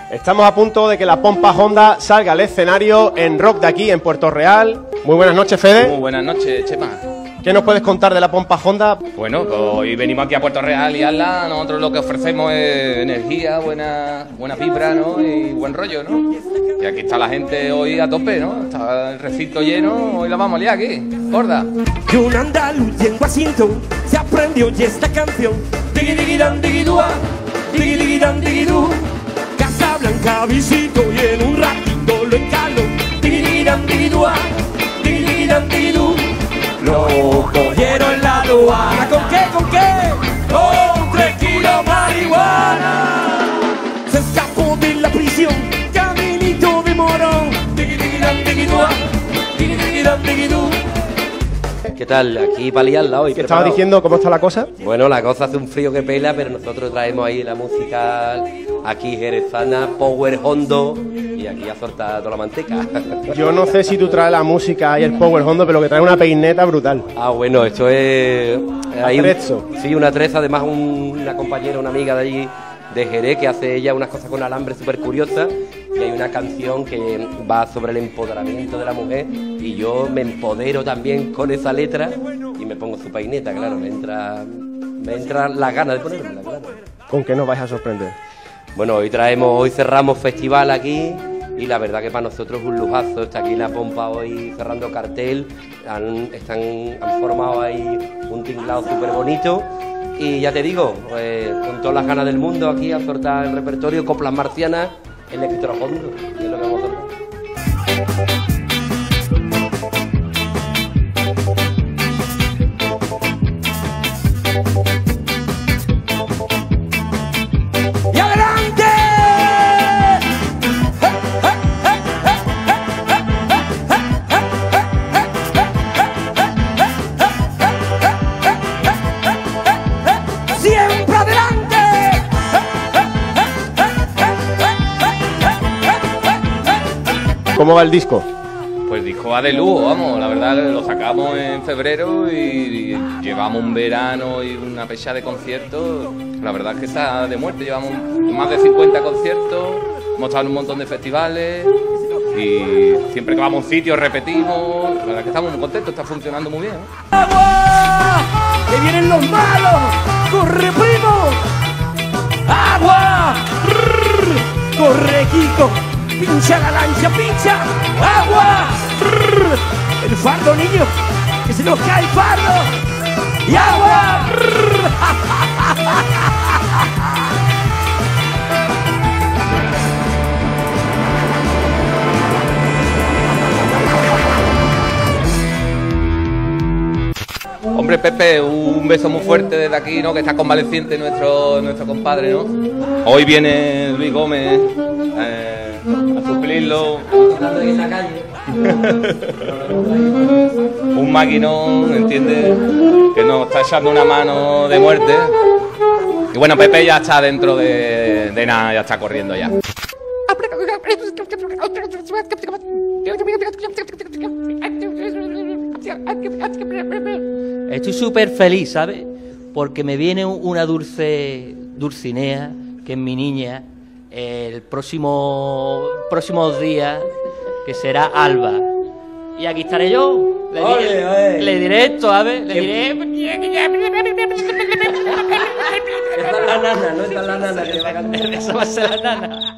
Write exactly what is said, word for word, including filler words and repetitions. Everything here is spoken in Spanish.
Estamos a punto de que la Pompa Honda salga al escenario en Rock de aquí, en Puerto Real. Muy buenas noches, Fede. Muy buenas noches, Chema. ¿Qué nos puedes contar de la Pompa Honda? Bueno, pues hoy venimos aquí a Puerto Real y ala, nosotros lo que ofrecemos es energía, buena, buena vibra, ¿no? Y buen rollo, ¿no? Y aquí está la gente hoy a tope, ¿no? Está el recinto lleno, hoy la vamos a liar aquí, gorda. Que un andaluz en Washington se aprendió ya esta canción. Diggy diggy dan diggy dua, diggy diggy dan diggy du. Casablanca visito y en un ratito lo encalo. Diggy diggy dan diggy dua, diggy diggy dan diggy du. Lo cogieron en la aduana. ¿Con qué? ¿Con qué? Con tres kilos marihuana. Se escapó de la prisión, caminito de morón. Diggy diggy dan diggy dua, diggy diggy dan diggy du. ¿Qué tal? Aquí para liarla hoy. ¿Qué estabas diciendo? ¿Cómo está la cosa? Bueno, la cosa hace un frío que pela, pero nosotros traemos ahí la música aquí jerezana, power hondo, y aquí a soltar toda la manteca. Yo no sé si tú traes la música y el power hondo, pero lo que trae una peineta brutal. Ah, bueno, esto es... Un atrezo. Sí, una treza, además un, una compañera, una amiga de allí, de Jerez, que hace ella unas cosas con alambre súper curiosas, y hay una canción que va sobre el empoderamiento de la mujer, y yo me empodero también con esa letra, y me pongo su peineta, claro, me entra, me entra la gana de ponérmela, claro. ¿Con qué nos vais a sorprender? Bueno, hoy traemos, hoy cerramos festival aquí, y la verdad que para nosotros es un lujazo. Está aquí la Pompa hoy cerrando cartel, han, están, han formado ahí un tinglado súper bonito. Y ya te digo, pues, con todas las ganas del mundo aquí a soltar el repertorio, coplas marcianas, electrohondo, que es lo que vamos a soltar. ¡Y adelante! ¡Siempre adelante! ¿Cómo va el disco? Pues disco va de lujo, vamos, la verdad lo sacamos en febrero y, y llevamos un verano y una pecha de conciertos. La verdad es que está de muerte, llevamos más de cincuenta conciertos, hemos estado en un montón de festivales y siempre que vamos a un sitio repetimos. La verdad es que estamos muy contentos, está funcionando muy bien, ¿eh? ¡Agua! ¡Que vienen los malos! ¡Corre, primo! ¡Agua! Rrr, ¡corre, Kiko! ¡Pincha la lancha, pincha! ¡Agua! Rrr, ¡el fardo, niño! ¡Que se nos cae el fardo! ¡Y agua! Rrr, Hombre, Pepe, un beso muy fuerte desde aquí, ¿no? Que está convaleciente nuestro, nuestro compadre, ¿no? Hoy viene Luis Gómez eh, a suplirlo. Un maquinón, ¿entiendes? Que nos está echando una mano de muerte. Y bueno, Pepe ya está dentro de, de nada, ya está corriendo ya. Estoy súper feliz, ¿sabes? Porque me viene una dulce Dulcinea, que es mi niña, el próximo próximos días, que será Alba. Y aquí estaré yo. Le diré, Oye, oye. le diré esto, ¿sabes? Le diré... Esta es la nana, no esta es la nana que va a cantar. Esa va a ser la nana.